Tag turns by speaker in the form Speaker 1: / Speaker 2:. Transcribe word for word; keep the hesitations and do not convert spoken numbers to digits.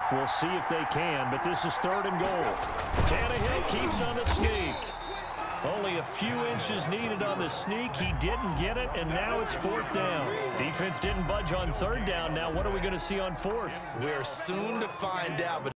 Speaker 1: We'll see if they can, but this is third and goal. Tannehill keeps on the sneak. Only a few inches needed on the sneak. He didn't get it, and now it's fourth down. Defense didn't budge on third down. Now what are we going to see on fourth?
Speaker 2: We're soon to find out. But